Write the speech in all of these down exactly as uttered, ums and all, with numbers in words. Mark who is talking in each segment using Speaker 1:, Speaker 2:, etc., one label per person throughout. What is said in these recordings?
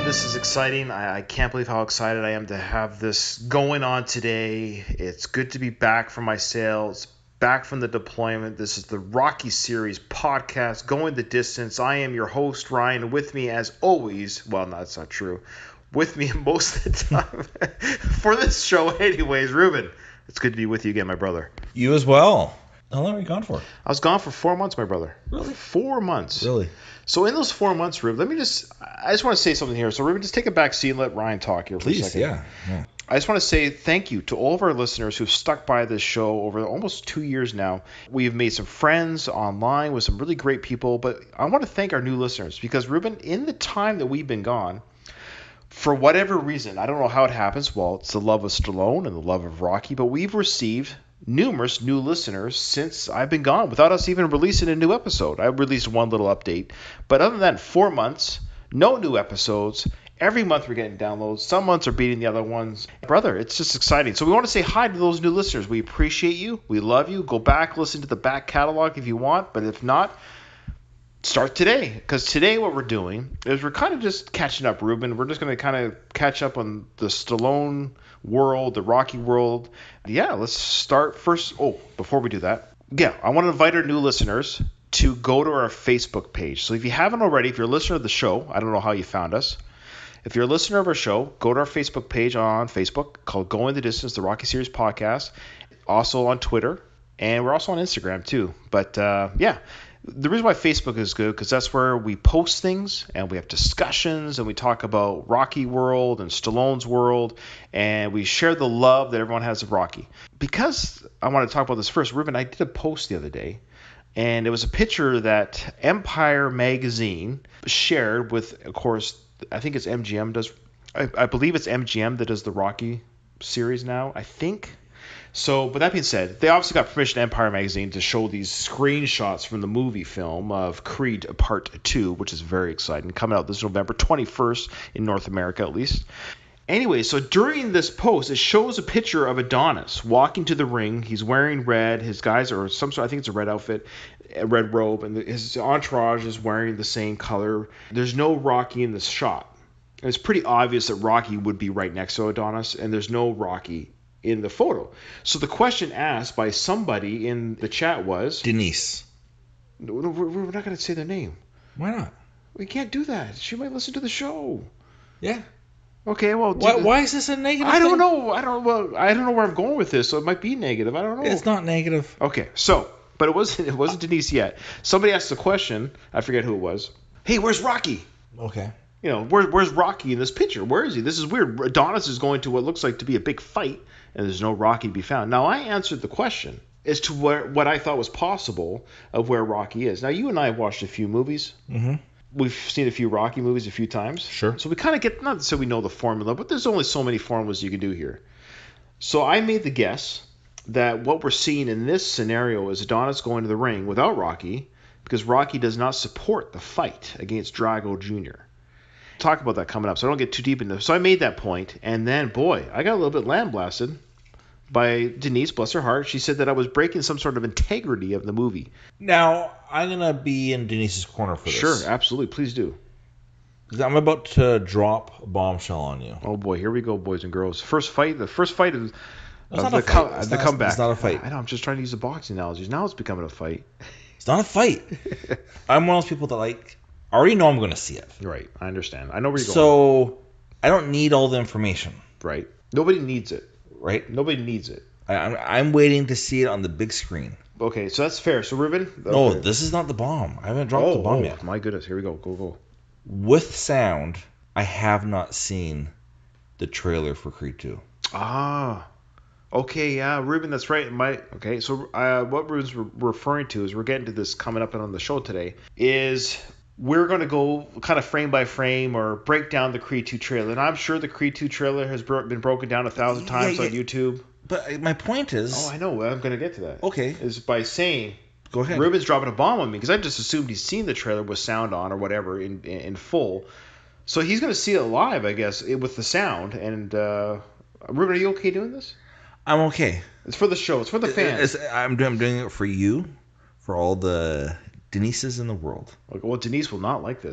Speaker 1: this is exciting. I, I can't believe how excited I am to have this going on today. It's good to be back from my sales, back from the deployment. This is the Rocky Series podcast, Going the Distance. I am your host, Ryan, and with me as always, well, no, that's not true, with me most of the time for this show anyways, Ruben. It's good to be with you again, my brother.
Speaker 2: You as well. How long were you gone for?
Speaker 1: I was gone for four months, my brother.
Speaker 2: Really?
Speaker 1: Four months.
Speaker 2: Really?
Speaker 1: So in those four months, Ruben, let me just, I just want to say something here. So Ruben, just take a back seat and let Ryan talk here for
Speaker 2: Please,
Speaker 1: a second.
Speaker 2: yeah. yeah.
Speaker 1: I just want to say thank you to all of our listeners who've stuck by this show over almost two years now. We've made some friends online with some really great people, but I want to thank our new listeners because, Ruben, in the time that we've been gone, for whatever reason, I don't know how it happens. Well, it's the love of Stallone and the love of Rocky, but we've received numerous new listeners since I've been gone without us even releasing a new episode. I released one little update, but other than that, four months, no new episodes. Every month we're getting downloads. Some months are beating the other ones. Brother, it's just exciting. So we want to say hi to those new listeners. We appreciate you. We love you. Go back, listen to the back catalog if you want, but if not, start today, because today what we're doing is we're kind of just catching up, Ruben. We're just going to kind of catch up on the Stallone world, the Rocky world. Yeah, let's start first. Oh, before we do that, yeah, I want to invite our new listeners to go to our Facebook page. So if you haven't already, if you're a listener of the show, I don't know how you found us. If you're a listener of our show, go to our Facebook page on Facebook called Going the Distance, the Rocky Series podcast. Also on Twitter, and we're also on Instagram too. But uh, yeah. The reason why Facebook is good because that's where we post things and we have discussions and we talk about Rocky world and Stallone's world and we share the love that everyone has of Rocky. Because I want to talk about this first, Ruben, I did a post the other day and it was a picture that Empire magazine shared with, of course, I think it's M G M does, I, I believe it's M G M that does the Rocky series now, I think. So, but that being said, they obviously got permission to Empire Magazine to show these screenshots from the movie film of Creed Part two, which is very exciting, coming out this November twenty-first in North America at least. Anyway, so during this post, it shows a picture of Adonis walking to the ring. He's wearing red. His guys are some sort, I think it's a red outfit, a red robe, and his entourage is wearing the same color. There's no Rocky in this shot. And it's pretty obvious that Rocky would be right next to Adonis, and there's no Rocky in the photo. So the question asked by somebody in the chat was
Speaker 2: Denise.
Speaker 1: No, no we're, we're not going to say their name.
Speaker 2: Why not?
Speaker 1: We can't do that. She might listen to the show.
Speaker 2: Yeah.
Speaker 1: Okay. Well.
Speaker 2: Why, why is this a negative?
Speaker 1: I don't
Speaker 2: thing?
Speaker 1: know. I don't. Well, I don't know where I'm going with this. So it might be negative. I don't know.
Speaker 2: It's not negative.
Speaker 1: Okay. So, but it wasn't. It wasn't Denise yet. Somebody asked the question. I forget who it was. Hey, where's Rocky?
Speaker 2: Okay.
Speaker 1: You know, where, where's Rocky in this picture? Where is he? This is weird. Adonis is going to what looks like to be a big fight, and there's no Rocky to be found. Now, I answered the question as to where, what I thought was possible of where Rocky is. Now, you and I have watched a few movies.
Speaker 2: Mm-hmm.
Speaker 1: We've seen a few Rocky movies a few times.
Speaker 2: Sure.
Speaker 1: So we kind of get, not so we know the formula, but there's only so many formulas you can do here. So I made the guess that what we're seeing in this scenario is Adonis going to the ring without Rocky because Rocky does not support the fight against Drago Junior Talk about that coming up, so I don't get too deep into it. So I made that point, and then, boy, I got a little bit lambasted by Denise, bless her heart. She said that I was breaking some sort of integrity of the movie.
Speaker 2: Now, I'm going to be in Denise's corner for this.
Speaker 1: Sure, absolutely. Please do.
Speaker 2: I'm about to drop a bombshell on you.
Speaker 1: Oh, boy. Here we go, boys and girls. First fight. The first fight of, of the,
Speaker 2: com-
Speaker 1: the
Speaker 2: not,
Speaker 1: comeback.
Speaker 2: It's not a fight.
Speaker 1: I know. I'm just trying to use the boxing analogies. Now it's becoming a fight.
Speaker 2: It's not a fight. I'm one of those people that, like, I already know I'm going to see it.
Speaker 1: Right. I understand. I know where you're going.
Speaker 2: So, I don't need all the information.
Speaker 1: Right. Nobody needs it.
Speaker 2: Right?
Speaker 1: Nobody needs it.
Speaker 2: I, I'm, I'm waiting to see it on the big screen.
Speaker 1: Okay, so that's fair. So, Ruben? Okay.
Speaker 2: No, this is not the bomb. I haven't dropped
Speaker 1: oh,
Speaker 2: the bomb
Speaker 1: oh,
Speaker 2: yet.
Speaker 1: My goodness. Here we go. Go, go.
Speaker 2: With sound, I have not seen the trailer for Creed two.
Speaker 1: Ah. Okay, yeah, Ruben, that's right. My okay, so uh, what Ruben's re- referring to is we're getting to this coming up on the show today is we're going to go kind of frame by frame or break down the Creed two trailer. And I'm sure the Creed two trailer has bro- been broken down a thousand times yeah, yeah. on YouTube.
Speaker 2: But my point is...
Speaker 1: Oh, I know. I'm going to get to that.
Speaker 2: Okay.
Speaker 1: Is by saying...
Speaker 2: Go ahead.
Speaker 1: Ruben's dropping a bomb on me because I just assumed he's seen the trailer with sound on or whatever in, in, in full. So he's going to see it live, I guess, with the sound. And, uh, Ruben, are you okay doing this?
Speaker 2: I'm okay.
Speaker 1: It's for the show. It's for the fans.
Speaker 2: It's, I'm, doing, I'm doing it for you, for all the Denises in the world.
Speaker 1: Well, Denise will not like this.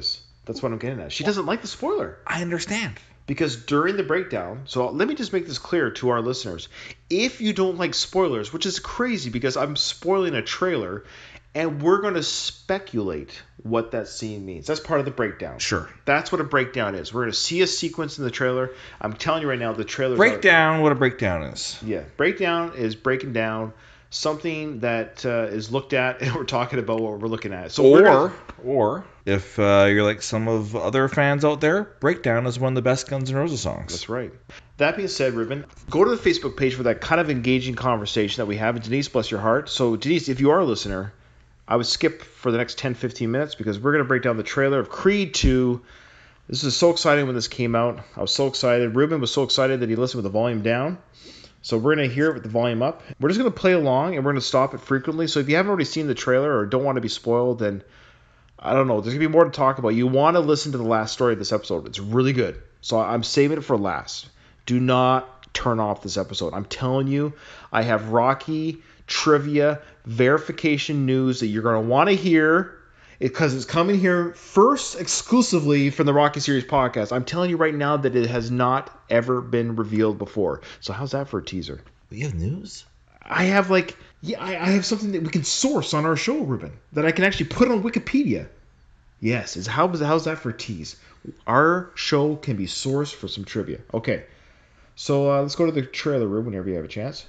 Speaker 1: That's what I'm getting at. She doesn't like the spoiler.
Speaker 2: I understand.
Speaker 1: Because during the breakdown, so let me just make this clear to our listeners. If you don't like spoilers, which is crazy because I'm spoiling a trailer, and we're going to speculate what that scene means. That's part of the breakdown.
Speaker 2: Sure.
Speaker 1: That's what a breakdown is. We're going to see a sequence in the trailer. I'm telling you right now, the trailer.
Speaker 2: Breakdown, what a breakdown is.
Speaker 1: Yeah. Breakdown is breaking down something that uh, is looked at, and we're talking about what we're looking at. So
Speaker 2: or,
Speaker 1: gonna...
Speaker 2: or if uh, you're like some of other fans out there, Breakdown is one of the best Guns N' Roses songs.
Speaker 1: That's right. That being said, Ruben, go to the Facebook page for that kind of engaging conversation that we have. And Denise, bless your heart. So, Denise, if you are a listener, I would skip for the next ten, fifteen minutes because we're going to break down the trailer of Creed two. This is so exciting when this came out. I was so excited. Ruben was so excited that he listened with the volume down. So we're going to hear it with the volume up. We're just going to play along, and we're going to stop it frequently. So if you haven't already seen the trailer or don't want to be spoiled, then I don't know. There's going to be more to talk about. You want to listen to the last story of this episode. It's really good. So I'm saving it for last. Do not turn off this episode. I'm telling you, I have Rocky trivia, verification news that you're going to want to hear because it's coming here first exclusively from the Rocky Series podcast. I'm telling you right now that it has not ever been revealed before. So how's that for a teaser?
Speaker 2: You have news?
Speaker 1: I have like, yeah, I, I have something that we can source on our show, Ruben, that I can actually put on Wikipedia. Yes, is how how's that for a tease? Our show can be sourced for some trivia. Okay, so uh, let's go to the trailer room whenever you have a chance.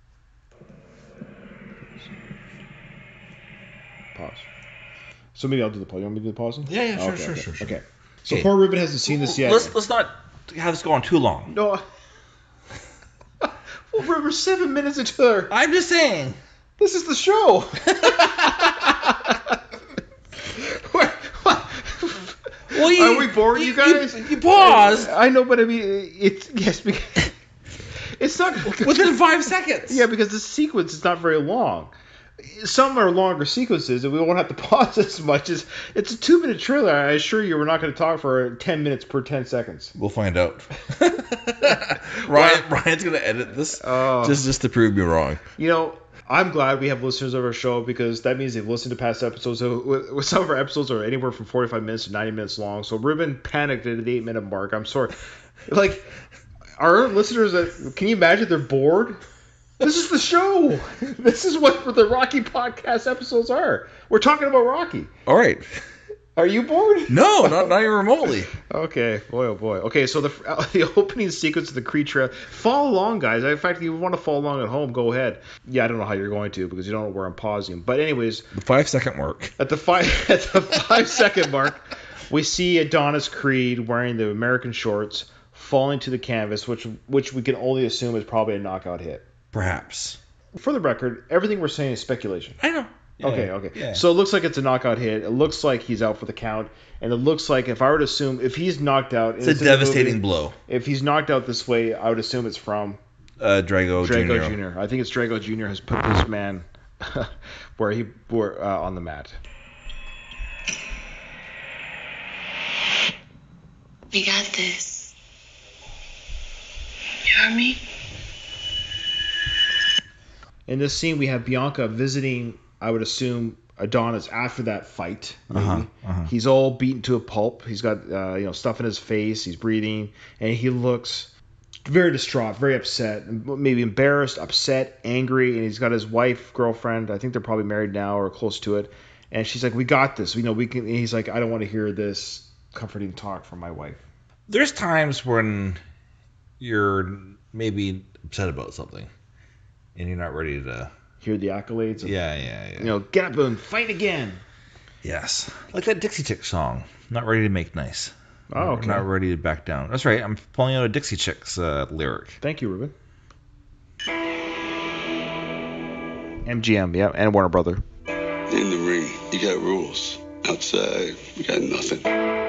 Speaker 1: Pause. So maybe I'll do the pause. You want me to do the pause?
Speaker 2: Yeah, yeah, sure,
Speaker 1: okay,
Speaker 2: sure,
Speaker 1: okay.
Speaker 2: sure, sure.
Speaker 1: Okay. So
Speaker 2: Okay.
Speaker 1: poor Ruben hasn't seen this yet.
Speaker 2: Let's let's not have this go on too long.
Speaker 1: No. Well, we're, we're seven minutes into our...
Speaker 2: I'm just saying.
Speaker 1: This is the show. what, what?
Speaker 2: Well, you,
Speaker 1: Are we bored, you,
Speaker 2: you
Speaker 1: guys?
Speaker 2: You, you paused.
Speaker 1: I, I know, but I mean, it's yes, because it's not
Speaker 2: Within five seconds.
Speaker 1: Yeah, because the sequence is not very long. Some are longer sequences, and we won't have to pause as much. As it's a two-minute trailer. I assure you, we're not going to talk for ten minutes per ten seconds.
Speaker 2: We'll find out. Ryan, Ryan's going to edit this
Speaker 1: Oh.
Speaker 2: just just to prove me wrong.
Speaker 1: You know, I'm glad we have listeners of our show because that means they've listened to past episodes. So with, with some of our episodes are anywhere from forty-five minutes to ninety minutes long. So Ruben panicked at the eight-minute mark. I'm sorry. Like, our listeners, that can you imagine they're bored? This is the show. This is what the Rocky podcast episodes are. We're talking about Rocky.
Speaker 2: All right.
Speaker 1: Are you bored?
Speaker 2: No, not not even remotely.
Speaker 1: Okay, boy, oh boy. Okay, so the uh, the opening sequence of the Creed trailer. Follow along, guys. In fact, if you want to follow along at home, go ahead. Yeah, I don't know how you're going to because you don't know where I'm pausing. But anyways,
Speaker 2: The five second mark.
Speaker 1: at the five at the five second mark, we see Adonis Creed wearing the American shorts falling to the canvas, which which we can only assume is probably a knockout hit.
Speaker 2: Perhaps.
Speaker 1: For the record, everything we're saying is speculation.
Speaker 2: I know. Yeah,
Speaker 1: okay, okay.
Speaker 2: yeah.
Speaker 1: So it looks like it's a knockout hit. It looks like he's out for the count. And it looks like if I were to assume, if he's knocked out...
Speaker 2: It's a devastating blow.
Speaker 1: If he's knocked out this way, I would assume it's from
Speaker 2: Uh, Drago,
Speaker 1: Drago
Speaker 2: Junior
Speaker 1: Junior I think it's Drago Junior has put this man where he were uh, on the mat.
Speaker 3: We got this. You heard me?
Speaker 1: In this scene, we have Bianca visiting, I would assume, Adonis after that fight. Maybe.
Speaker 2: Uh-huh, uh-huh.
Speaker 1: He's all beaten to a pulp. He's got uh, you know stuff in his face. He's breathing, and he looks very distraught, very upset, maybe embarrassed, upset, angry. And he's got his wife, girlfriend. I think they're probably married now or close to it. And she's like, "We got this. We know we can." And he's like, "I don't want to hear this comforting talk from my wife."
Speaker 2: There's times when you're maybe upset about something, and you're not ready to...
Speaker 1: Hear the accolades. Of,
Speaker 2: Yeah, yeah, yeah.
Speaker 1: You know, get up and fight again.
Speaker 2: Yes. Like that Dixie Chicks song. Not ready to make nice.
Speaker 1: Oh, okay.
Speaker 2: Not ready to back down. That's right. I'm pulling out a Dixie Chicks uh, lyric.
Speaker 1: Thank you, Ruben. M G M, yeah, and Warner Brother.
Speaker 4: In the ring, you got rules. Outside, we got nothing.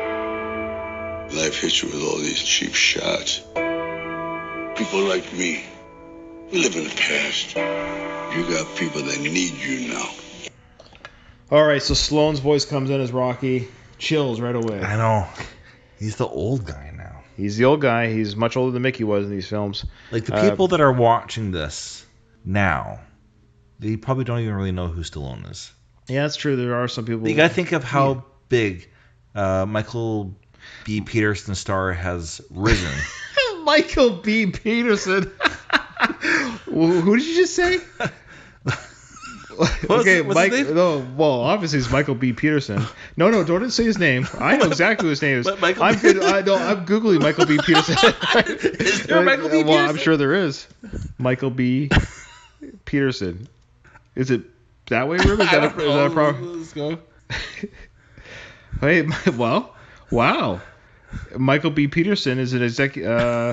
Speaker 4: Life hits you with all these cheap shots. People like me, we live in the past. You got people that need you now.
Speaker 1: All right, so Stallone's voice comes in as Rocky. Chills right away.
Speaker 2: I know. He's the old guy now.
Speaker 1: He's the old guy. He's much older than Mickey was in these films.
Speaker 2: Like the
Speaker 1: Uh,
Speaker 2: people that are watching this now, they probably don't even really know who Stallone is.
Speaker 1: Yeah, that's true. There are some people.
Speaker 2: You gotta think of how big Uh, Michael B. Peterson's star has risen.
Speaker 1: Michael B. Peterson. Who did you just say? Okay,
Speaker 2: what's
Speaker 1: Mike.
Speaker 2: his name?
Speaker 1: No, well, obviously it's Michael B. Peterson. No, no, don't say his name. I know exactly what his name is.
Speaker 2: But Michael
Speaker 1: I'm
Speaker 2: B-
Speaker 1: good. I, no, I'm googling Michael B. Peterson.
Speaker 2: Is there a Michael B.
Speaker 1: Well, I'm
Speaker 2: Peterson?
Speaker 1: sure there is. Michael B. Peterson. Is it that way, Ruben? Is that, a, is that a problem?
Speaker 2: Let's go.
Speaker 1: Hey, well, wow. Michael B. Peterson is an executive. Uh,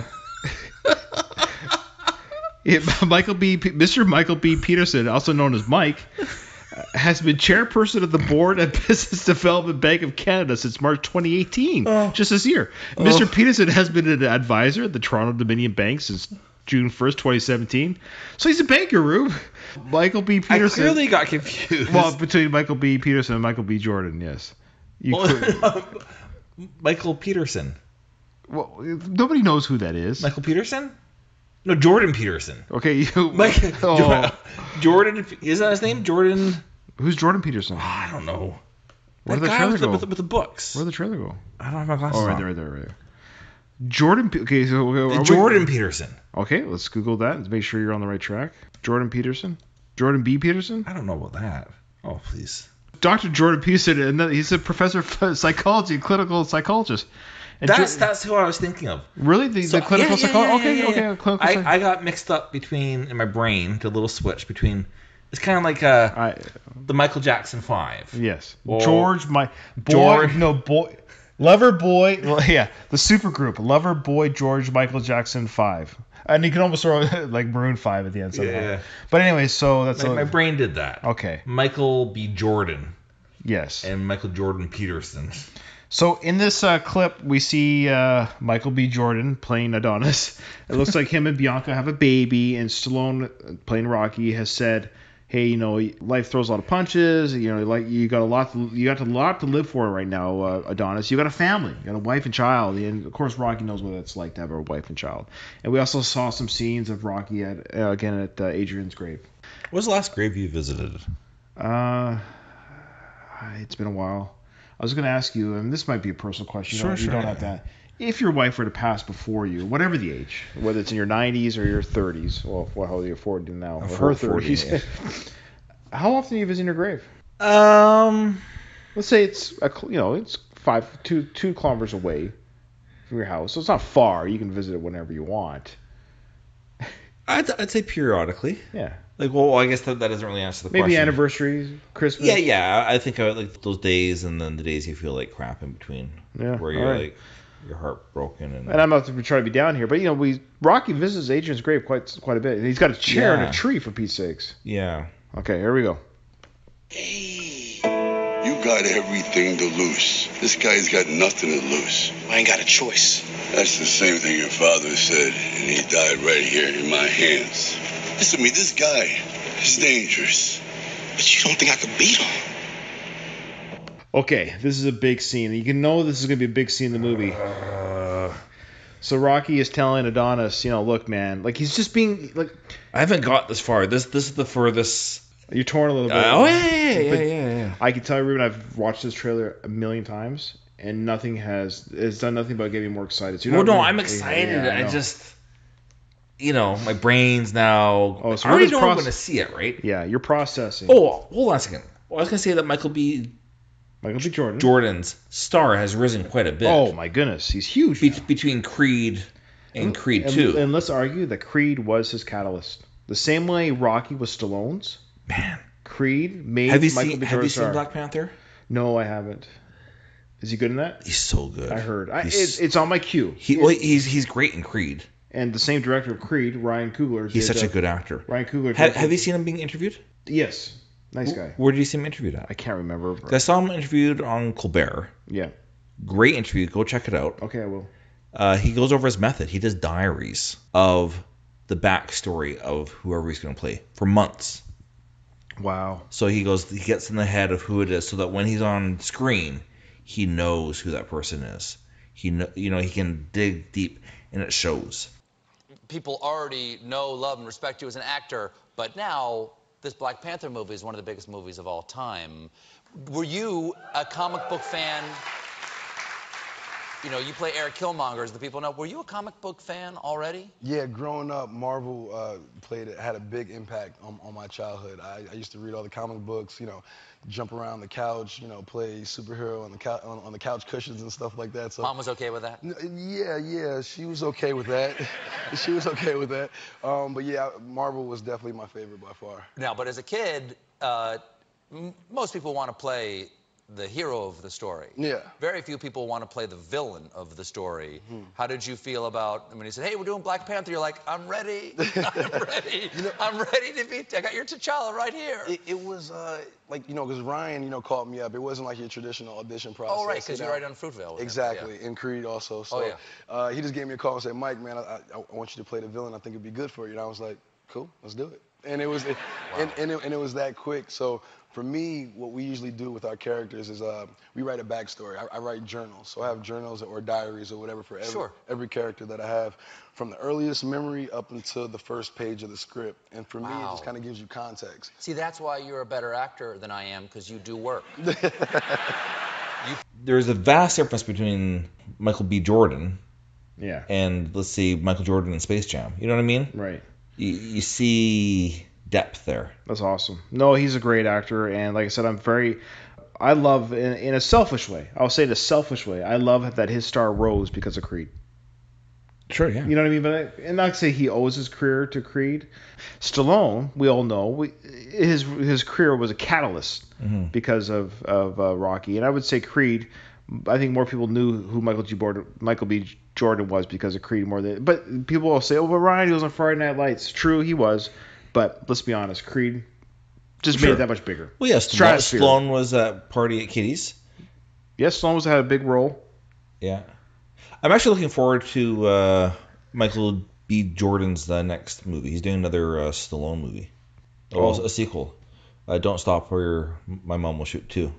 Speaker 1: yeah, Michael B. P- Mister Michael B. Peterson, also known as Mike, has been chairperson of the board at Business Development Bank of Canada since March twenty eighteen, oh. just this year. Oh. Mister Peterson has been an advisor at the Toronto Dominion Bank since June first, twenty seventeen. So he's a banker, Rube. Michael B. Peterson.
Speaker 2: I clearly got confused.
Speaker 1: Well, between Michael B. Peterson and Michael B. Jordan, yes. You
Speaker 2: well, Michael Peterson.
Speaker 1: Well, nobody knows who that is.
Speaker 2: Michael Peterson? No, Jordan Peterson.
Speaker 1: Okay, you.
Speaker 2: Mike,
Speaker 1: oh.
Speaker 2: Jordan, is that his name? Jordan.
Speaker 1: Who's Jordan Peterson?
Speaker 2: Oh, I don't know.
Speaker 1: Where
Speaker 2: that
Speaker 1: did the
Speaker 2: guy
Speaker 1: trailer
Speaker 2: with
Speaker 1: go?
Speaker 2: the, with, the, with the books.
Speaker 1: Where'd the trailer go?
Speaker 2: I don't have my glasses
Speaker 1: oh, right
Speaker 2: on.
Speaker 1: there, right there, right there. Jordan. Okay, so okay,
Speaker 2: Jordan
Speaker 1: we,
Speaker 2: Peterson.
Speaker 1: Okay, let's Google that and make sure you're on the right track. Jordan Peterson. Jordan B. Peterson.
Speaker 2: I don't know about that. Oh, please.
Speaker 1: Doctor Jordan Peterson, and then he's a professor of psychology, clinical psychologist. And
Speaker 2: that's
Speaker 1: jo-
Speaker 2: that's who I was thinking of.
Speaker 1: Really, the,
Speaker 2: so,
Speaker 1: the clinical
Speaker 2: yeah, yeah,
Speaker 1: psychologist.
Speaker 2: Yeah,
Speaker 1: okay,
Speaker 2: yeah, yeah.
Speaker 1: okay, clinical.
Speaker 2: I,
Speaker 1: psych-
Speaker 2: I got mixed up between in my brain, the little switch between. It's kind of like uh,
Speaker 1: I,
Speaker 2: the Michael Jackson Five.
Speaker 1: Yes,
Speaker 2: or,
Speaker 1: George, my boy,
Speaker 2: George.
Speaker 1: no boy, Lover Boy. Well, yeah, the supergroup, Lover Boy, George, Michael Jackson Five. And you can almost throw like Maroon five at the end. Somehow. Yeah. But anyway, so that's
Speaker 2: my,
Speaker 1: a,
Speaker 2: my brain did that.
Speaker 1: Okay.
Speaker 2: Michael B. Jordan.
Speaker 1: Yes.
Speaker 2: And Michael Jordan Peterson.
Speaker 1: So in this uh, clip, we see uh, Michael B. Jordan playing Adonis. It looks like him and Bianca have a baby, and Stallone, playing Rocky, has said, "Hey, you know, life throws a lot of punches. You know, like you got a lot, to, you got a lot to live for right now, uh, Adonis. You got a family, you got a wife and child, and of course, Rocky knows what it's like to have a wife and child. And we also saw some scenes of Rocky at uh, again at uh, Adrian's grave.
Speaker 2: What was the last grave you visited?
Speaker 1: Uh, it's been a while. I was going to ask you, and this might be a personal question.
Speaker 2: Sure,
Speaker 1: you don't,
Speaker 2: sure.
Speaker 1: You don't have to. If your wife were to pass before you, whatever the age, whether it's in your nineties or your thirties, well, what how old are you forty now?
Speaker 2: I'm
Speaker 1: her
Speaker 2: forty,
Speaker 1: thirties. How often do you visit your grave?
Speaker 2: Um,
Speaker 1: let's say it's a, you know it's five two two kilometers away from your house, so it's not far. You can visit it whenever you want.
Speaker 2: I'd, I'd say periodically.
Speaker 1: Yeah.
Speaker 2: Like, well, I guess that, that doesn't really answer the
Speaker 1: Maybe
Speaker 2: question.
Speaker 1: Maybe anniversaries, Christmas.
Speaker 2: Yeah, yeah. I think I would like those days, and then the days you feel like crap in between.
Speaker 1: Yeah.
Speaker 2: Where you're
Speaker 1: right.
Speaker 2: like your heart broken and.
Speaker 1: And I'm not to try to be down here, but you know, we Rocky visits Adrian's grave quite quite a bit. And he's got a chair
Speaker 2: yeah.
Speaker 1: and a tree, for Pete's sakes.
Speaker 2: Yeah.
Speaker 1: Okay, here we go.
Speaker 4: Hey, you got everything to lose. This guy's got nothing to lose.
Speaker 5: I ain't got a choice.
Speaker 4: That's the same thing your father said, and he died right here in my hands. Listen to me, this guy is dangerous.
Speaker 5: But you don't think I could beat him?
Speaker 1: Okay, this is a big scene. You can know this is going to be a big scene in the movie.
Speaker 2: Uh,
Speaker 1: so Rocky is telling Adonis, you know, look, man, like he's just being like.
Speaker 2: I haven't got this far. This this is the furthest.
Speaker 1: You're torn a little bit.
Speaker 2: Uh, oh yeah, yeah, yeah,
Speaker 1: but
Speaker 2: yeah, yeah.
Speaker 1: I can tell you, Ruben, I've watched this trailer a million times, and nothing has it's done nothing but get me more excited. So
Speaker 2: well, no,
Speaker 1: really,
Speaker 2: I'm excited.
Speaker 1: Yeah, I,
Speaker 2: I just, you know, my brain's now.
Speaker 1: Oh, so
Speaker 2: I already
Speaker 1: Ruben's
Speaker 2: know
Speaker 1: proce-
Speaker 2: I'm going to see it, right?
Speaker 1: Yeah, you're processing.
Speaker 2: Oh, hold on a second. Well, I was going to say that Michael B.
Speaker 1: Michael B. Jordan.
Speaker 2: Jordan's star has risen quite a bit.
Speaker 1: Oh my goodness, he's huge.
Speaker 2: Be- between Creed and Creed
Speaker 1: and,
Speaker 2: two.
Speaker 1: And let's argue that Creed was his catalyst. The same way Rocky was Stallone's.
Speaker 2: Man.
Speaker 1: Creed made
Speaker 2: have you
Speaker 1: Michael
Speaker 2: seen,
Speaker 1: B.
Speaker 2: Have
Speaker 1: Jordan
Speaker 2: you seen
Speaker 1: star.
Speaker 2: Black Panther?
Speaker 1: No, I haven't. Is he good in that?
Speaker 2: He's so good.
Speaker 1: I heard. I, it, it's on my queue.
Speaker 2: He, well, he's he's great in Creed.
Speaker 1: And the same director of Creed, Ryan Coogler.
Speaker 2: He's
Speaker 1: did,
Speaker 2: such
Speaker 1: uh,
Speaker 2: a good actor.
Speaker 1: Ryan Coogler.
Speaker 2: Ha, have you seen him being interviewed?
Speaker 1: Yes. Nice guy.
Speaker 2: Where did you see him interviewed at?
Speaker 1: I can't remember.
Speaker 2: I saw him interviewed on Colbert.
Speaker 1: Yeah.
Speaker 2: Great interview. Go check it out.
Speaker 1: Okay, I will.
Speaker 2: Uh, he goes over his method. He does diaries of the backstory of whoever he's going to play for months.
Speaker 1: Wow.
Speaker 2: So he goes, he gets in the head of who it is, so that when he's on screen, he knows who that person is. He know, you know, he can dig deep, and it shows.
Speaker 6: People already know, love, and respect you as an actor, but now this Black Panther movie is one of the biggest movies of all time. Were you a comic book fan you know, you play Eric Killmonger, as the people know. Were you a comic book fan already?
Speaker 7: Yeah, growing up, Marvel uh, played had a big impact on, on my childhood. I, I used to read all the comic books, you know, jump around the couch, you know, play superhero on the couch on, on the couch cushions and stuff like that. So
Speaker 6: Mom was okay with that?
Speaker 7: yeah, yeah, she was okay with that. She was okay with that. Um, but yeah, Marvel was definitely my favorite by far.
Speaker 6: Now, but as a kid, uh, m most people want to play the hero of the story.
Speaker 7: Yeah.
Speaker 6: Very few people want to play the villain of the story.
Speaker 7: Mm-hmm.
Speaker 6: How did you feel about when he said, "Hey, we're doing Black Panther"? You're like, "I'm ready. I'm ready. You know, I'm ready to be. I got your T'Challa right here."
Speaker 7: It, it was uh, like, you know, because Ryan, you know, called me up. It wasn't like your traditional audition process.
Speaker 6: Oh, right, because
Speaker 7: you
Speaker 6: you're
Speaker 7: know?
Speaker 6: right on Fruitvale.
Speaker 7: Exactly,
Speaker 6: Yeah.
Speaker 7: and Creed also. So
Speaker 6: Oh, yeah.
Speaker 7: uh, he just gave me a call and said, "Mike, man, I, I, I want you to play the villain. I think it'd be good for you." And I was like, "Cool, let's do it." And it was, it,
Speaker 6: Wow.
Speaker 7: and, and, it, and it was that quick. So for me, what we usually do with our characters is uh, we write a backstory. I, I write journals. So I have journals or diaries or whatever for every,
Speaker 6: Sure.
Speaker 7: every character that I have, from the earliest memory up until the first page of the script. And for me, it
Speaker 6: Wow.
Speaker 7: just kind of gives you context.
Speaker 6: See, that's why you're a better actor than I am, because you do work.
Speaker 2: There's a vast difference between Michael B. Jordan
Speaker 1: Yeah.
Speaker 2: and, let's see, Michael Jordan in Space Jam. You know what I mean?
Speaker 1: Right.
Speaker 2: You, you see depth there.
Speaker 1: That's awesome. No, he's a great actor, and like I said, I'm very. I love in, in a selfish way. I'll say in a selfish way. I love that his star rose because of Creed.
Speaker 2: Sure, yeah.
Speaker 1: You know what I mean? But I, and not to say he owes his career to Creed. Stallone, we all know, we, his his career was a catalyst
Speaker 2: Mm-hmm.
Speaker 1: because of of uh, Rocky, and I would say Creed. I think more people knew who Michael G. Jordan, Michael B. Jordan was because of Creed more than. But people will say, "Oh, but Ryan, he was on Friday Night Lights." True, he was, but let's be honest, Creed just
Speaker 2: Sure.
Speaker 1: made it that much bigger.
Speaker 2: Well, yes,
Speaker 1: Stratosphere.
Speaker 2: Stallone was at Party at Kitty's.
Speaker 1: Yes, Stallone was had a big role.
Speaker 2: Yeah. I'm actually looking forward to uh, Michael B. Jordan's uh, next movie. He's doing another uh, Stallone movie. Oh,
Speaker 1: Oh.
Speaker 2: a sequel. Uh, Don't Stop or My Mom Will Shoot too.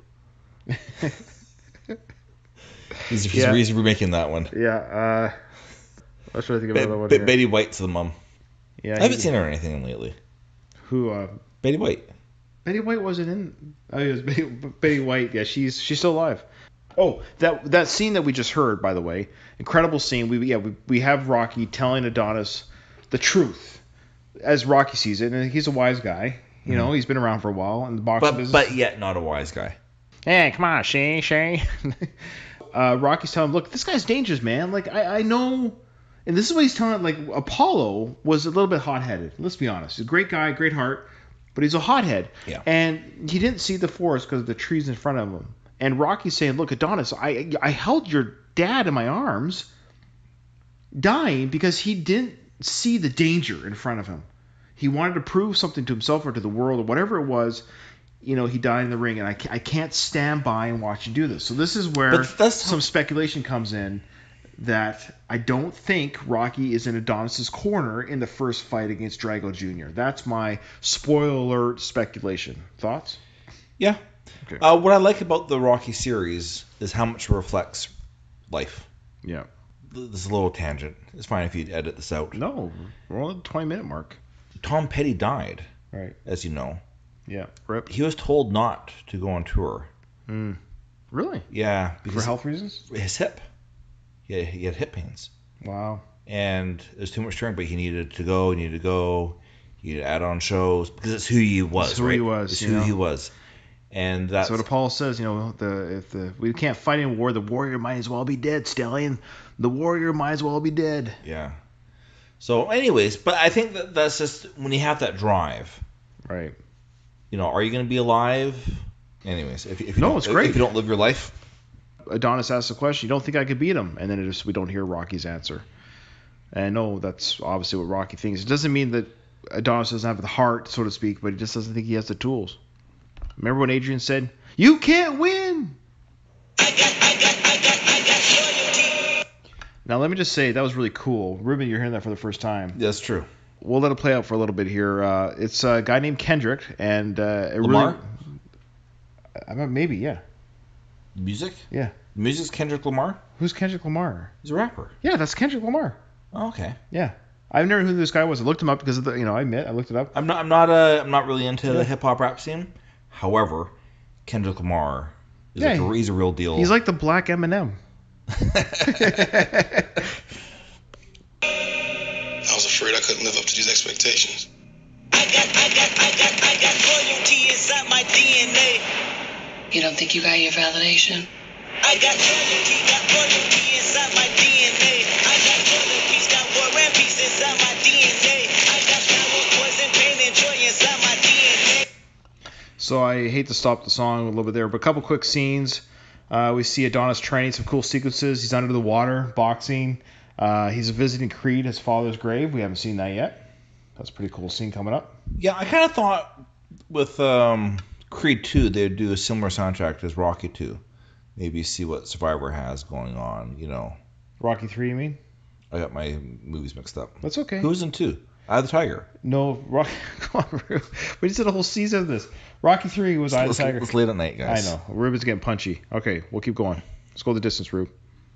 Speaker 2: he's, he's,
Speaker 1: Yeah.
Speaker 2: he's remaking that one.
Speaker 1: Yeah, uh, I was trying to think of
Speaker 2: Be-
Speaker 1: another one
Speaker 2: Be-
Speaker 1: here.
Speaker 2: Betty White's the mom.
Speaker 1: Yeah,
Speaker 2: I haven't
Speaker 1: he-
Speaker 2: seen her in anything lately.
Speaker 1: Who? Uh,
Speaker 2: Betty White.
Speaker 1: Betty White wasn't in. Oh, it was Betty, Betty White. Yeah, she's she's still alive. Oh, that that scene that we just heard, by the way, incredible scene. We yeah we, we have Rocky telling Adonis the truth as Rocky sees it, and he's a wise guy. You know, he's been around for a while in the boxing
Speaker 2: But
Speaker 1: business.
Speaker 2: but yet not a wise guy.
Speaker 1: Hey, come on, Shay, Shay. uh, Rocky's telling him, look, this guy's dangerous, man. Like, I, I know. And this is what he's telling, like, Apollo was a little bit hot-headed. Let's be honest. He's a great guy, great heart, but he's a hothead.
Speaker 2: Yeah.
Speaker 1: And he didn't see the forest because of the trees in front of him. And Rocky's saying, look, Adonis, I, I held your dad in my arms, dying because he didn't see the danger in front of him. He wanted to prove something to himself or to the world or whatever it was. You know, he died in the ring, and I, I can't stand by and watch you do this. So this is where
Speaker 2: But that's-
Speaker 1: some speculation comes in that I don't think Rocky is in Adonis's corner in the first fight against Drago Junior That's my spoiler alert speculation. Thoughts?
Speaker 2: Yeah.
Speaker 1: Okay.
Speaker 2: Uh, what I like about the Rocky series is how much it reflects life.
Speaker 1: Yeah.
Speaker 2: This is a little tangent. It's fine if you edit this out.
Speaker 1: No, we're on the twenty minute mark.
Speaker 2: Tom Petty died,
Speaker 1: Right.
Speaker 2: as you know.
Speaker 1: Yeah. Rip.
Speaker 2: He was told not to go on tour.
Speaker 1: Mm. Really?
Speaker 2: Yeah,
Speaker 1: For
Speaker 2: because
Speaker 1: health reasons?
Speaker 2: his hip. He had, he had hip pains.
Speaker 1: Wow.
Speaker 2: And it was too much touring, but he needed to go, he needed to go, he needed to add on shows, because it's who he was,
Speaker 1: It's who
Speaker 2: right?
Speaker 1: he was,
Speaker 2: It's
Speaker 1: you
Speaker 2: who
Speaker 1: know?
Speaker 2: he was. And that's...
Speaker 1: So what Apollo says, you know, the if the we can't fight in war, the warrior might as well be dead, Stallion. The warrior might as well be dead.
Speaker 2: Yeah. So anyways, but I think that that's just, when you have that drive,
Speaker 1: Right.
Speaker 2: you know, are you going to be alive? Anyways, if, if you
Speaker 1: No,
Speaker 2: don't,
Speaker 1: it's great.
Speaker 2: if you don't live your life...
Speaker 1: Adonis asks the question, you don't think I could beat him? And then it just, we don't hear Rocky's answer. And I know that's obviously what Rocky thinks. It doesn't mean that Adonis doesn't have the heart, so to speak, but he just doesn't think he has the tools. Remember when Adrian said, you can't win? Now, let me just say, that was really cool. Ruben, you're hearing that for the first time.
Speaker 2: That's true.
Speaker 1: We'll let it play out for a little bit here. Uh, it's a guy named Kendrick, and uh, it
Speaker 2: Lamar?
Speaker 1: really... I mean, maybe, yeah.
Speaker 2: Music?
Speaker 1: Yeah.
Speaker 2: Music's Kendrick Lamar?
Speaker 1: Who's Kendrick Lamar?
Speaker 2: He's a rapper.
Speaker 1: Yeah, that's Kendrick Lamar.
Speaker 2: Oh, okay.
Speaker 1: Yeah. I've never knew who this guy was. I looked him up because of the, you know, I admit, I looked it up.
Speaker 2: I'm not. I'm not. Uh, I'm not really into
Speaker 1: Yeah.
Speaker 2: the hip hop rap scene. However, Kendrick Lamar is
Speaker 1: Yeah,
Speaker 2: like a, he's a real deal.
Speaker 1: He's like the black Eminem.
Speaker 5: I was afraid I couldn't live up to these expectations.
Speaker 8: I got, I got, I got, I got royalty inside my D N A.
Speaker 3: You don't think you got your validation?
Speaker 8: I got royalty, got royalty inside my D N A. I got royalties, got war and peace inside my D N A. I got power, poison, pain, and joy inside my D N A.
Speaker 1: So I hate to stop the song a little bit there, but a couple quick scenes. Uh, we see Adonis training, some cool sequences. He's under the water, boxing. Uh, he's visiting Creed, his father's grave. We haven't seen that yet. That's a pretty cool scene coming up.
Speaker 2: Yeah, I kind of thought with um, Creed two, they'd do a similar soundtrack as Rocky two. Maybe see what Survivor has going on, you know.
Speaker 1: Rocky three, you mean?
Speaker 2: I got my movies mixed up.
Speaker 1: That's okay.
Speaker 2: Who's in two? Eye of the Tiger.
Speaker 1: No, Rocky. Come on, Rube. We just did a whole season of this. Rocky three was Eye of the
Speaker 2: It's,
Speaker 1: Tiger.
Speaker 2: it's late at night, guys.
Speaker 1: I know. Ruben's getting punchy. Okay, we'll keep going. Let's go the distance, Rube.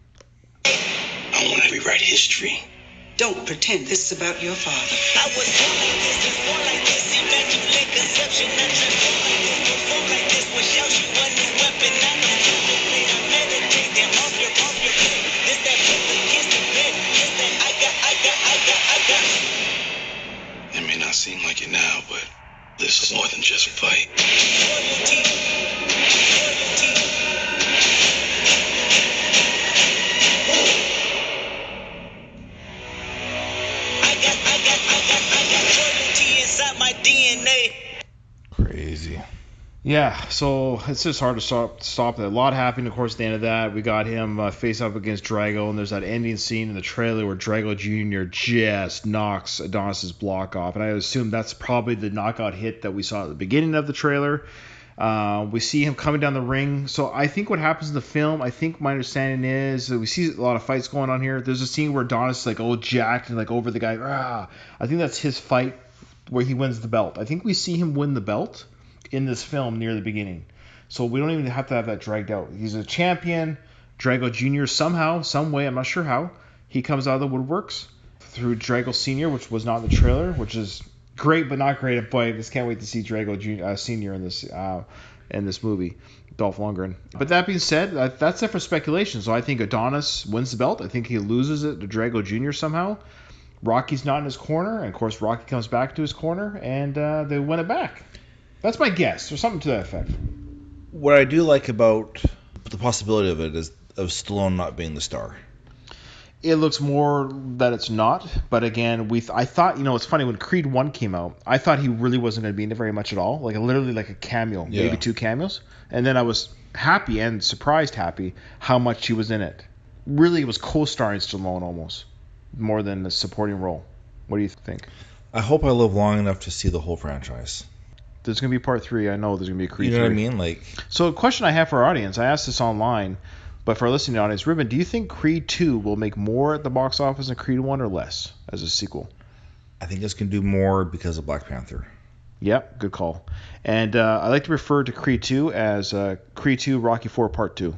Speaker 5: I want to rewrite history.
Speaker 9: Don't pretend this is about your father.
Speaker 8: I was born like this, was born like this, immaculate conception, not transform like this, perform like this, will shout you a new weapon, I know you will play, I meditate, then off your, off your plate, this that flip against the bed, this that I got, I got, I got, I got.
Speaker 5: It may not seem like it now, but this is more than just a fight.
Speaker 8: Royalty, royalty. I got, I got, I got, I got royalty inside my D N A.
Speaker 2: Crazy.
Speaker 1: Yeah, so it's just hard to stop stop that. A lot happened, of course, at the end of that. We got him uh, face up against Drago, and there's that ending scene in the trailer where Drago Junior just knocks Adonis's block off. And I assume that's probably the knockout hit that we saw at the beginning of the trailer. Uh, we see him coming down the ring. So I think what happens in the film, I think my understanding is that we see a lot of fights going on here. There's a scene where Adonis is like all jacked and like over the guy. Rah! I think that's his fight where he wins the belt. I think we see him win the belt in this film near the beginning. So we don't even have to have that dragged out. He's a champion. Drago Junior somehow, some way, I'm not sure how, he comes out of the woodworks through Drago Senior, which was not in the trailer, which is great but not great. Boy, I just can't wait to see Drago Junior, uh, Senior in this uh, in this movie, Dolph Lundgren. But that being said, that, that's it for speculation. So I think Adonis wins the belt. I think he loses it to Drago Junior somehow. Rocky's not in his corner, and of course Rocky comes back to his corner, and uh, they win it back. That's my guess, or something to that effect.
Speaker 2: What I do like about the possibility of it is of Stallone not being the star.
Speaker 1: It looks more that it's not, but again, we th- I thought, you know, it's funny, when Creed one came out, I thought he really wasn't going to be in it very much at all, like literally like a cameo,
Speaker 2: Yeah.
Speaker 1: maybe two cameos, and then I was happy and surprised happy how much he was in it. Really, it was co-starring Stallone almost, more than the supporting role. What do you think?
Speaker 2: I hope I live long enough to see the whole franchise.
Speaker 1: There's going to be part three. I know there's going to be a Creed
Speaker 2: You know
Speaker 1: three.
Speaker 2: what I mean? Like,
Speaker 1: So a question I have for our audience, I asked this online, but for our listening audience, Ruben, do you think Creed two will make more at the box office than Creed one or less as a sequel?
Speaker 2: I think this can do more because of Black Panther.
Speaker 1: Yep, good call. And uh, I like to refer to Creed two as uh, Creed two Rocky four Part two.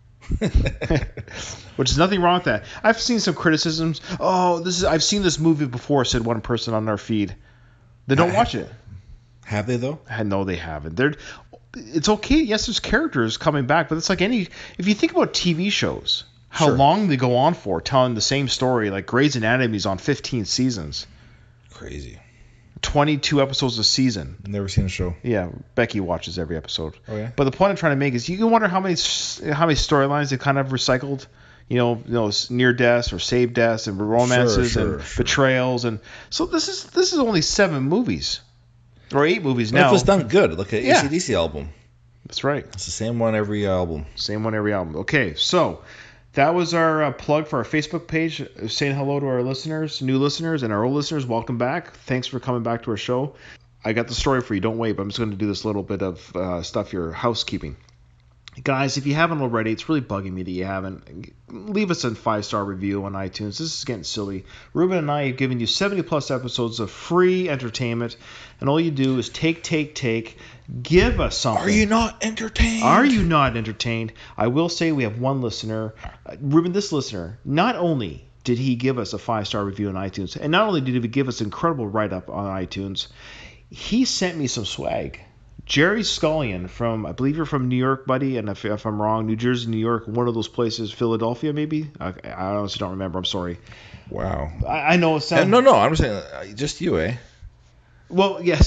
Speaker 1: Which is nothing wrong with that. I've seen some criticisms. Oh, this is I've seen this movie before, said one person on our feed. They don't watch it.
Speaker 2: Have they, though?
Speaker 1: I know they haven't. They're, it's okay. Yes, there's characters coming back, but it's like any. If you think about T V shows, how
Speaker 2: Sure.
Speaker 1: long they go on for, telling the same story, like Grey's Anatomy's on fifteen seasons,
Speaker 2: Crazy.
Speaker 1: twenty-two episodes a season.
Speaker 2: Never seen a show.
Speaker 1: Yeah, Becky watches every episode.
Speaker 2: Oh, yeah?
Speaker 1: But the point I'm trying to make is, you can wonder how many how many storylines they kind of recycled. You know, you know, near deaths or save deaths and romances
Speaker 2: Sure, sure,
Speaker 1: and
Speaker 2: sure.
Speaker 1: betrayals, and so this is this is only seven movies. Or eight movies
Speaker 2: But
Speaker 1: now.
Speaker 2: if it's done good, look at
Speaker 1: Yeah.
Speaker 2: A C D C album.
Speaker 1: That's right.
Speaker 2: It's the same one every album.
Speaker 1: Same one every album. Okay, so that was our uh, plug for our Facebook page, uh, saying hello to our listeners, new listeners, and our old listeners. Welcome back. Thanks for coming back to our show. I got the story for you. Don't wait, but I'm just going to do this little bit of uh, stuff, your housekeeping. Guys, if you haven't already, it's really bugging me that you haven't. Leave us a five-star review on iTunes. This is getting silly. Ruben and I have given you seventy-plus episodes of free entertainment, and all you do is take, take, take. Give us something.
Speaker 2: Are you not entertained?
Speaker 1: Are you not entertained? I will say we have one listener. Uh, Ruben, this listener, not only did he give us a five-star review on iTunes, and not only did he give us an incredible write-up on iTunes, he sent me some swag. Jerry Scullion from, I believe you're from New York, buddy, and if, if I'm wrong, New Jersey, New York, one of those places, Philadelphia, maybe. I, I honestly don't remember. I'm sorry.
Speaker 2: Wow.
Speaker 1: I, I know it sounds.
Speaker 2: No, no, I'm just saying, uh, just you, eh?
Speaker 1: Well, yes.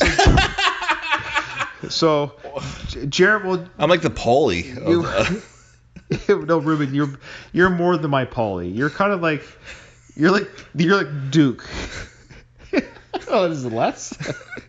Speaker 1: So, Jared, well,
Speaker 2: I'm like the Paulie.
Speaker 1: You, the... no, Ruben, you're you're more than my Paulie. You're kind of like you're like you're like Duke. Oh, is it less?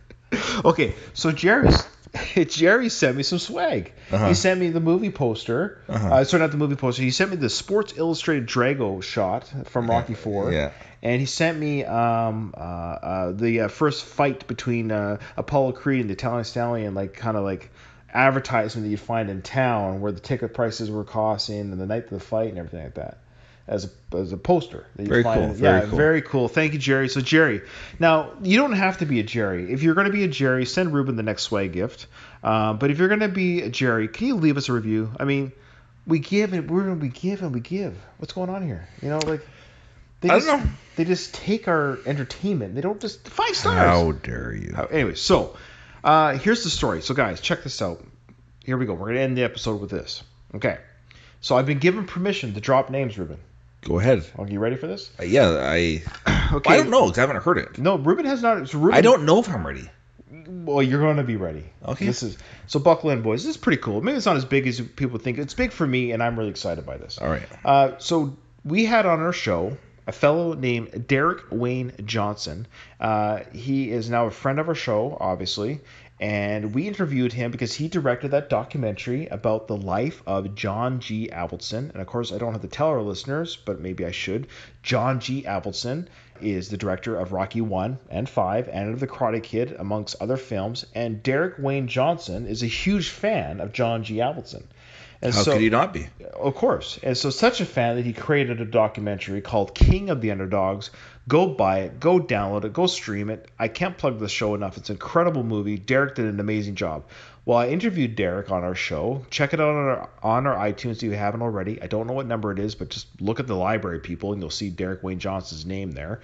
Speaker 1: Okay, so Jerry's Jerry sent me some swag. Uh-huh. He sent me the movie poster. Uh-huh. Uh, sorry, not the movie poster. He sent me the Sports Illustrated Drago shot from Rocky four.
Speaker 2: Yeah.
Speaker 1: And he sent me um, uh, uh, the uh, first fight between uh, Apollo Creed and the Italian Stallion, like kind of like advertisement that you'd find in town where the ticket prices were costing and the night of the fight and everything like that. As a, as a poster. That you
Speaker 2: very
Speaker 1: find
Speaker 2: cool.
Speaker 1: in,
Speaker 2: Very
Speaker 1: yeah,
Speaker 2: cool.
Speaker 1: Very cool. Thank you, Jerry. So, Jerry, now, you don't have to be a Jerry. If you're going to be a Jerry, send Ruben the next swag gift. Uh, but if you're going to be a Jerry, can you leave us a review? I mean, we give and we're going to be give and we give. What's going on here? You know, like, they
Speaker 2: I
Speaker 1: just,
Speaker 2: don't know.
Speaker 1: They just take our entertainment. They don't just, five stars.
Speaker 2: How dare you?
Speaker 1: How, anyway, so, uh, here's the story. So, guys, check this out. Here we go. We're going to end the episode with this. Okay. So, I've been given permission to drop names, Ruben.
Speaker 2: Go ahead.
Speaker 1: Are you ready for this?
Speaker 2: Uh, yeah, I.
Speaker 1: Okay.
Speaker 2: I don't know because I haven't heard it.
Speaker 1: No, Ruben has not. So Ruben,
Speaker 2: I don't know if I'm ready.
Speaker 1: Well, you're going to be ready.
Speaker 2: Okay.
Speaker 1: This is so buckle in, boys. This is pretty cool. Maybe it's not as big as people think. It's big for me, and I'm really excited by this.
Speaker 2: All right.
Speaker 1: Uh, so we had on our show a fellow named Derek Wayne Johnson. Uh, he is now a friend of our show, obviously. And we interviewed him because he directed that documentary about the life of John G. Avildsen. And, of course, I don't have to tell our listeners, but maybe I should. John G. Avildsen is the director of Rocky one and five and of The Karate Kid, amongst other films. And Derek Wayne Johnson is a huge fan of John G. Avildsen. And
Speaker 2: How
Speaker 1: so,
Speaker 2: could he not be?
Speaker 1: Of course. And so such a fan that he created a documentary called King of the Underdogs. Go buy it. Go download it. Go stream it. I can't plug the show enough. It's an incredible movie. Derek did an amazing job. Well, I interviewed Derek on our show. Check it out on our, on our iTunes if you haven't already. I don't know what number it is, but just look at the library, people, and you'll see Derek Wayne Johnson's name there.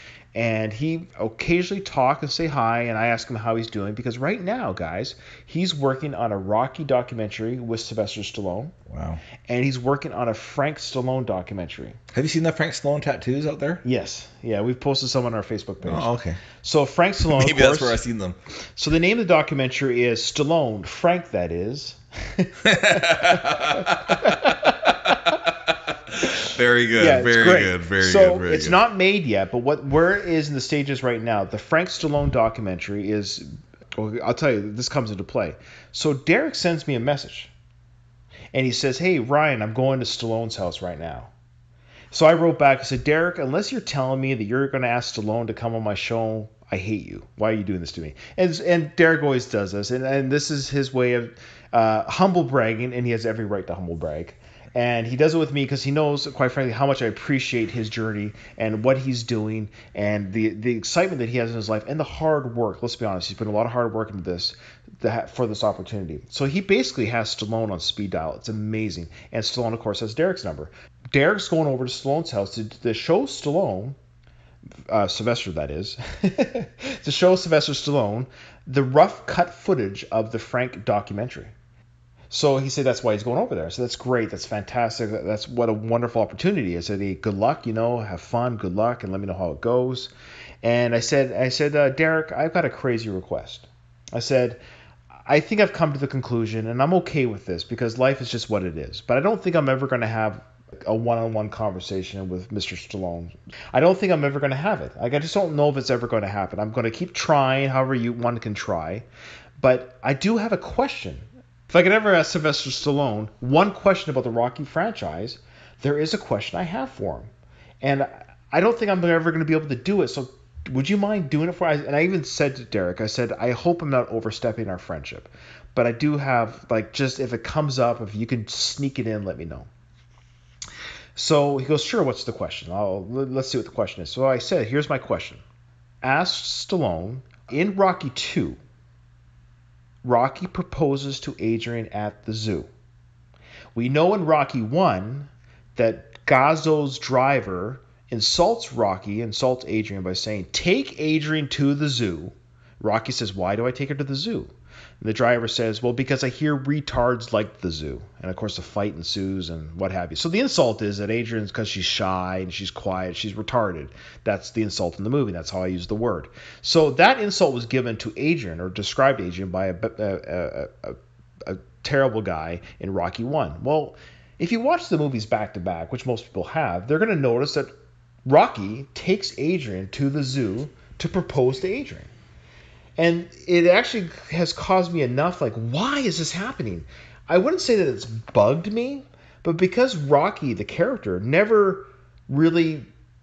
Speaker 1: And he occasionally talk and say hi, and I ask him how he's doing, because right now, guys, he's working on a Rocky documentary with Sylvester Stallone.
Speaker 2: Wow. And
Speaker 1: he's working on a Frank Stallone documentary.
Speaker 2: Have you seen the Frank Stallone tattoos out there?
Speaker 1: Yes. Yeah, we've posted some on our Facebook page.
Speaker 2: Oh, okay.
Speaker 1: So Frank Stallone,
Speaker 2: Maybe
Speaker 1: of course,
Speaker 2: that's where I've seen them.
Speaker 1: So the name of the documentary is Stallone, Frank that is.
Speaker 2: Very good,
Speaker 1: yeah,
Speaker 2: very
Speaker 1: great.
Speaker 2: good, very
Speaker 1: so
Speaker 2: good. So
Speaker 1: it's
Speaker 2: good.
Speaker 1: not made yet, but what where it is in the stages right now, the Frank Stallone documentary is. Well, I'll tell you, this comes into play. So Derek sends me a message, and he says, "Hey Ryan, I'm going to Stallone's house right now." So I wrote back. I said, "Derek, unless you're telling me that you're going to ask Stallone to come on my show, I hate you. Why are you doing this to me?" And and Derek always does this, and and this is his way of uh, humble bragging, and he has every right to humble brag. And he does it with me because he knows, quite frankly, how much I appreciate his journey and what he's doing and the the excitement that he has in his life and the hard work. Let's be honest, he's put a lot of hard work into this that, for this opportunity. So he basically has Stallone on speed dial. It's amazing. And Stallone, of course, has Derek's number. Derek's going over to Stallone's house to, to show Stallone, uh, Sylvester that is, to show Sylvester Stallone the rough cut footage of the Frank documentary. So he said that's why he's going over there. So that's great. That's fantastic. That's what a wonderful opportunity. I said, hey, good luck, you know, have fun, good luck, and let me know how it goes. And I said, I said, uh, Derek, I've got a crazy request. I said, I think I've come to the conclusion, and I'm okay with this because life is just what it is. But I don't think I'm ever going to have a one-on-one conversation with Mister Stallone. I don't think I'm ever going to have it. Like, I just don't know if it's ever going to happen. I'm going to keep trying, however you one can try. But I do have a question. If I could ever ask Sylvester Stallone one question about the Rocky franchise, there is a question I have for him. And I don't think I'm ever going to be able to do it. So would you mind doing it for us? And I even said to Derek, I said, I hope I'm not overstepping our friendship. But I do have, like, just if it comes up, if you can sneak it in, let me know. So he goes, sure, what's the question? I'll, let's see what the question is. So I said, here's my question. Ask Stallone, in Rocky two, Rocky proposes to Adrian at the zoo. We know in Rocky one that Gazzo's driver insults Rocky, insults Adrian by saying, take Adrian to the zoo. Rocky says, why do I take her to the zoo? And the driver says, well, because I hear retards like the zoo. And, of course, a fight ensues and what have you. So the insult is that Adrian's, because she's shy and she's quiet, she's retarded. That's the insult in the movie. That's how I use the word. So that insult was given to Adrian, or described Adrian, by a, a, a, a, a terrible guy in Rocky one. Well, if you watch the movies back-to-back, which most people have, they're going to notice that Rocky takes Adrian to the zoo to propose to Adrian. And it actually has caused me enough, like, why is this happening? I wouldn't say that it's bugged me, but because Rocky, the character, never really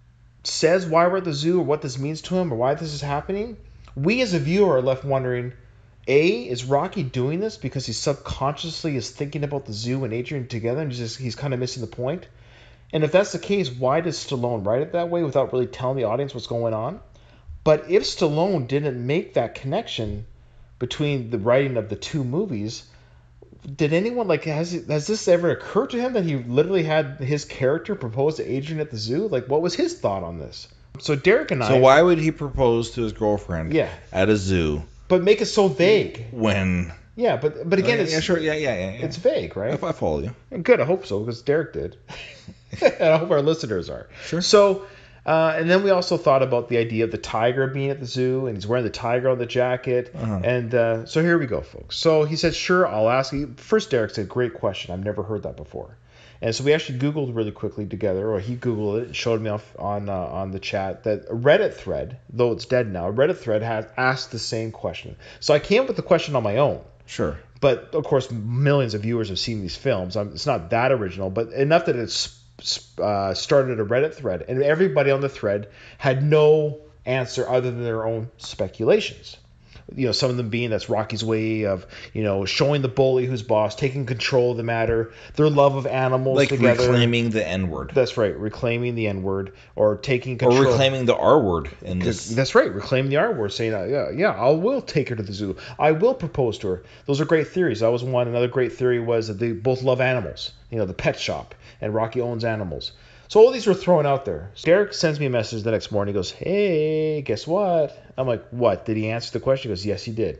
Speaker 1: says why we're at the zoo or what this means to him or why this is happening, we as a viewer are left wondering, A, is Rocky doing this because he subconsciously is thinking about the zoo and Adrian together and he's, just, he's kind of missing the point? And if that's the case, why does Stallone write it that way without really telling the audience what's going on? But if Stallone didn't make that connection between the writing of the two movies, did anyone, like, has has this ever occurred to him that he literally had his character propose to Adrian at the zoo? Like, what was his thought on this? So Derek and I...
Speaker 2: So why would he propose to his girlfriend
Speaker 1: yeah.
Speaker 2: at a zoo?
Speaker 1: But make it so vague.
Speaker 2: When...
Speaker 1: Yeah, but but again,
Speaker 2: yeah,
Speaker 1: it's...
Speaker 2: Yeah, sure, yeah, yeah, yeah. yeah.
Speaker 1: It's vague, right?
Speaker 2: I, I follow you.
Speaker 1: Good, I hope so, because Derek did. And I hope our listeners are.
Speaker 2: Sure.
Speaker 1: So... Uh, and then we also thought about the idea of the tiger being at the zoo, and he's wearing the tiger on the jacket.
Speaker 2: Uh-huh.
Speaker 1: And uh, so here we go, folks. So he said, sure, I'll ask you. First, Derek said, great question. I've never heard that before. And so we actually Googled really quickly together, or he Googled it and showed me off on uh, on the chat that a Reddit thread, though it's dead now, a Reddit thread has asked the same question. So I came up with the question on my own.
Speaker 2: Sure.
Speaker 1: But, of course, millions of viewers have seen these films. It's not that original, but enough that it's Uh, started a Reddit thread, and everybody on the thread had no answer other than their own speculations. You know, some of them being that's Rocky's way of, you know, showing the bully who's boss, taking control of the matter, their love of animals
Speaker 2: like
Speaker 1: together.
Speaker 2: Like reclaiming the N-word.
Speaker 1: That's right, reclaiming the N-word, or taking control.
Speaker 2: Or reclaiming the R-word in this.
Speaker 1: That's right, reclaiming the R-word, saying, uh, yeah, yeah, I will take her to the zoo. I will propose to her. Those are great theories. That was one. Another great theory was that they both love animals. You know, the pet shop, and Rocky owns animals. So all these were thrown out there. Derek sends me a message the next morning. He goes, hey, guess what? I'm like, what? Did he answer the question? He goes, yes, he did.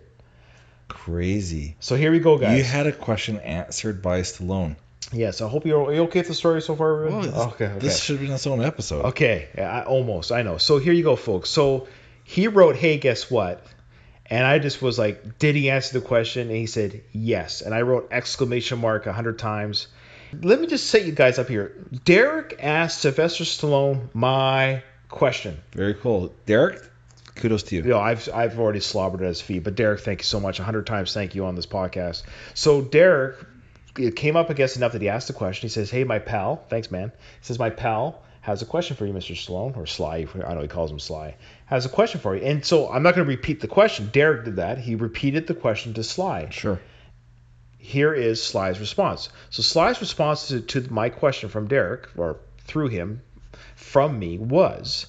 Speaker 2: Crazy.
Speaker 1: So here we go, guys.
Speaker 2: You had a question answered by Stallone.
Speaker 1: Yes, I hope you're, are you okay with the story so far, everyone?
Speaker 2: Well,
Speaker 1: oh, okay, okay.
Speaker 2: This should have been its own episode.
Speaker 1: Okay, yeah, I, almost, I know. So here you go, folks. So he wrote, hey, guess what? And I just was like, did he answer the question? And he said, yes. And I wrote exclamation mark a hundred times. Let me just set you guys up here. Derek asked Sylvester Stallone my question.
Speaker 2: Very cool. Derek, kudos to you.
Speaker 1: You know, I've I've already slobbered at his feet, but Derek, thank you so much. A hundred times thank you on this podcast. So Derek, it came up, I guess, enough that he asked the question. He says, hey, my pal, thanks, man. He says, my pal has a question for you, Mister Stallone, or Sly. I know he calls him Sly. Has a question for you. And so I'm not going to repeat the question. Derek did that. He repeated the question to Sly.
Speaker 2: Sure.
Speaker 1: Here is Sly's response. So Sly's response to, to my question from Derek, or through him, from me, was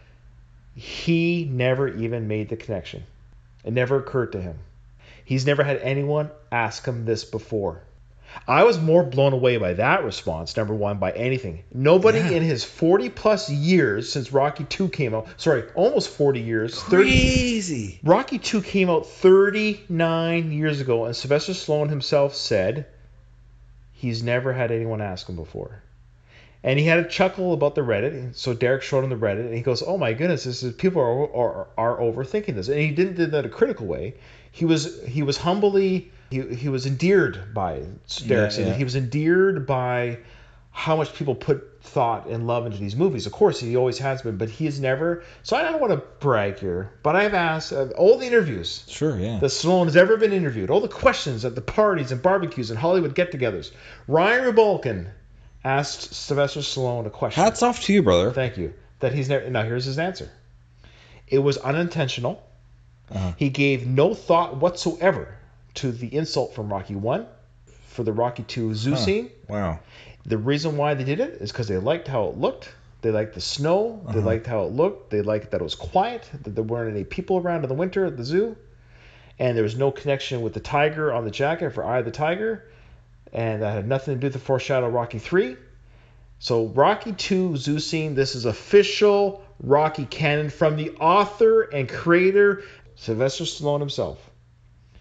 Speaker 1: he never even made the connection. It never occurred to him. He's never had anyone ask him this before. I was more blown away by that response, number one, by anything. Nobody yeah. in his forty plus years since Rocky two came out, sorry, almost forty years.
Speaker 2: Crazy.
Speaker 1: thirty, Rocky two came out thirty-nine years ago, and Sylvester Stallone himself said he's never had anyone ask him before. And he had a chuckle about the Reddit. So Derek showed him the Reddit, and he goes, oh my goodness, this is, people are, are, are overthinking this. And he didn't do that in a critical way. He was he was humbly... He he was endeared by it, Derek said.
Speaker 2: Yeah, yeah.
Speaker 1: He was endeared by how much people put thought and love into these movies. Of course, he always has been, but he has never... So I don't want to brag here, but I've asked uh, all the interviews
Speaker 2: sure, yeah.
Speaker 1: that Stallone has ever been interviewed, all the questions at the parties and barbecues and Hollywood get-togethers. Ryan Rebolkin asked Sylvester Stallone a question.
Speaker 2: Hats off to you, brother.
Speaker 1: Thank you. That he's never... Now, here's his answer. It was unintentional. Uh-huh. He gave no thought whatsoever to the insult from Rocky one for the Rocky two zoo
Speaker 2: huh.
Speaker 1: scene.
Speaker 2: Wow.
Speaker 1: The reason why they did it is because they liked how it looked. They liked the snow. They uh-huh. liked how it looked. They liked that it was quiet, that there weren't any people around in the winter at the zoo. And there was no connection with the tiger on the jacket for Eye of the Tiger. And that had nothing to do with the foreshadow of Rocky three. So Rocky two zoo scene, this is official Rocky canon from the author and creator, Sylvester Stallone himself.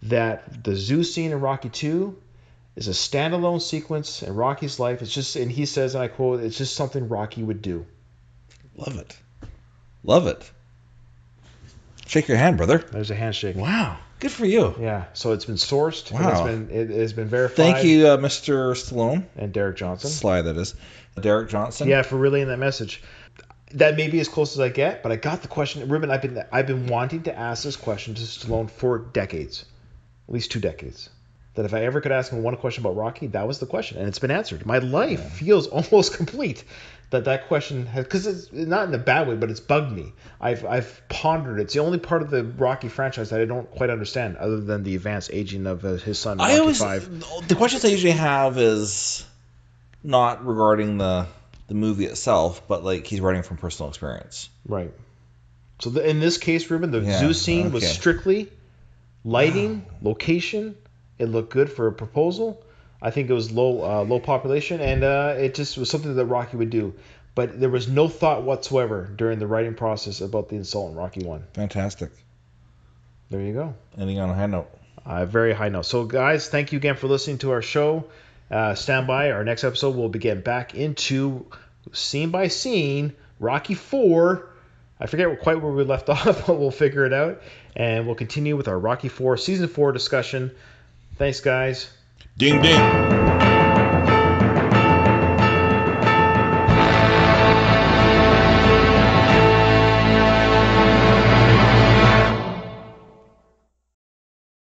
Speaker 1: that the zoo scene in Rocky two is a standalone sequence in Rocky's life. It's just, and he says, and I quote, it's just something Rocky would do.
Speaker 2: Love it. Love it. Shake your hand, brother.
Speaker 1: There's a handshake.
Speaker 2: Wow. Good for you.
Speaker 1: Yeah. So it's been sourced.
Speaker 2: Wow.
Speaker 1: It's been, it has been verified.
Speaker 2: Thank you, uh, Mister Stallone.
Speaker 1: And Derek Johnson.
Speaker 2: Sly, that is. Derek Johnson.
Speaker 1: Yeah, for relaying that message. That may be as close as I get, but I got the question. Ruben, I've been I've been wanting to ask this question to Stallone for decades, at least two decades. That if I ever could ask him one question about Rocky, that was the question, and it's been answered. My life yeah. feels almost complete. That that question has, because it's not in a bad way, but it's bugged me. I've I've pondered it. It's the only part of the Rocky franchise that I don't quite understand, other than the advanced aging of uh, his son. Rocky
Speaker 2: I always
Speaker 1: Five.
Speaker 2: The questions I usually have is not regarding the the movie itself, but like he's writing from personal experience.
Speaker 1: Right. So the, in this case, Ruben, the
Speaker 2: yeah,
Speaker 1: zoo scene
Speaker 2: okay.
Speaker 1: was strictly lighting, wow. location. It looked good for a proposal. I think it was low uh, low population, and uh, it just was something that Rocky would do. But there was no thought whatsoever during the writing process about the insult in Rocky One.
Speaker 2: Fantastic.
Speaker 1: There you go.
Speaker 2: Ending on a high note.
Speaker 1: Uh, very high note. So, guys, thank you again for listening to our show. Uh, stand by. Our next episode, we'll be getting back into scene by scene Rocky Four. I forget quite where we left off, but we'll figure it out. And we'll continue with our Rocky Four Season Four discussion. Thanks, guys.
Speaker 2: Ding, ding.